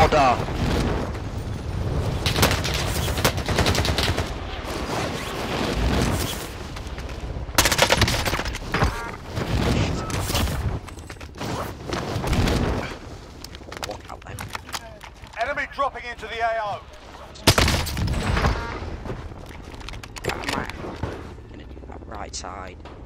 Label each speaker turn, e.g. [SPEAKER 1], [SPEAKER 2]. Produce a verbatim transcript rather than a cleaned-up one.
[SPEAKER 1] order. Walk out then.
[SPEAKER 2] Enemy dropping into the A O.
[SPEAKER 1] I'm gonna do that right side.